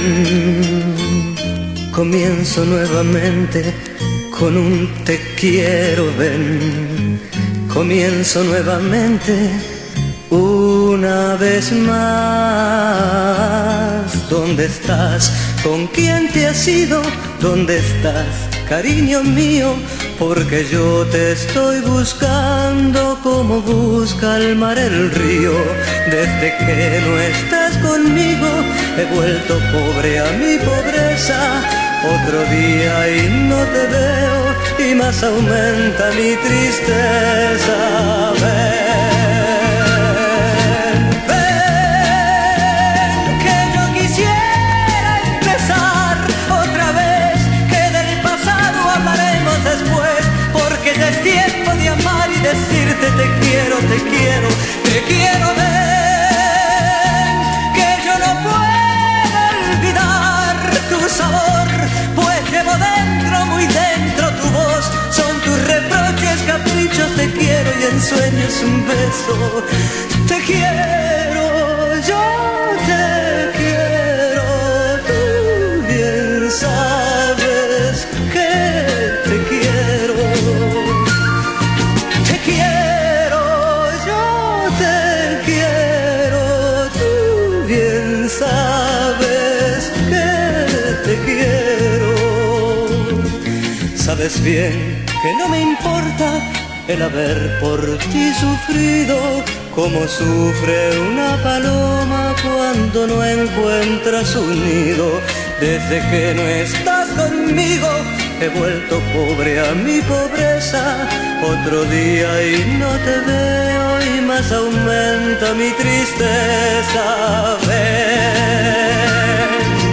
ven. Comienzo nuevamente con un te quiero, ven. Comienzo nuevamente una vez más. ¿Dónde estás? ¿Con quién te has ido? ¿Dónde estás, cariño mío? Porque yo te estoy buscando como busca el mar el río. Desde que no estás conmigo he vuelto pobre a mi pobreza. Otro día y no te veo y más aumenta mi tristeza. Ven, ven, que yo quisiera empezar otra vez, que del pasado hablaremos después, porque ya es tiempo de amar y decirte te quiero, te quiero, te quiero. Ven, que yo no puedo olvidar tu sabor, pues llevo dentro, muy dentro tu voz. Son tus reproches, caprichos, te quiero y en sueños un beso. Te quiero, yo te quiero, tú bien sabes que te quiero. Te quiero, yo te quiero, tú bien sabes que te quiero. Sabes bien que no me importa el haber por ti sufrido, como sufre una paloma cuando no encuentra su nido. Desde que no estás conmigo he vuelto pobre a mi pobreza. Otro día y no te veo y más aumenta mi tristeza. Ven,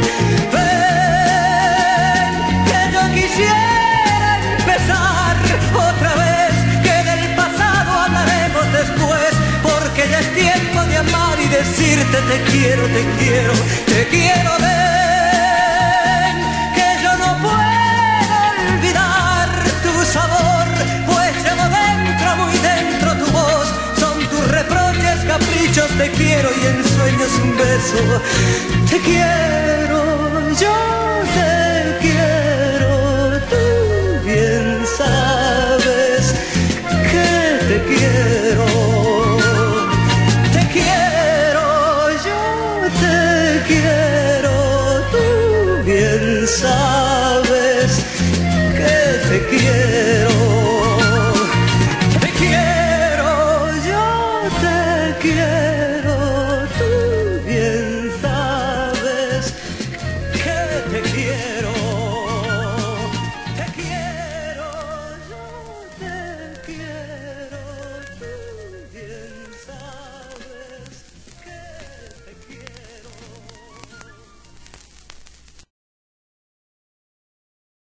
ven, que yo quisiera empezar otra vez, que del pasado hablaremos después, porque ya es tiempo de amar y decirte te quiero, te quiero, te quiero. Ven, que yo no puedo olvidar tu sabor, pues llevo dentro, muy dentro tu voz. Son tus reproches, caprichos, te quiero y en sueños un beso. Te quiero, yo te quiero, tú bien sabes que te quiero. Te quiero, yo te quiero, tú bien sabes que te quiero. Te quiero, yo te quiero.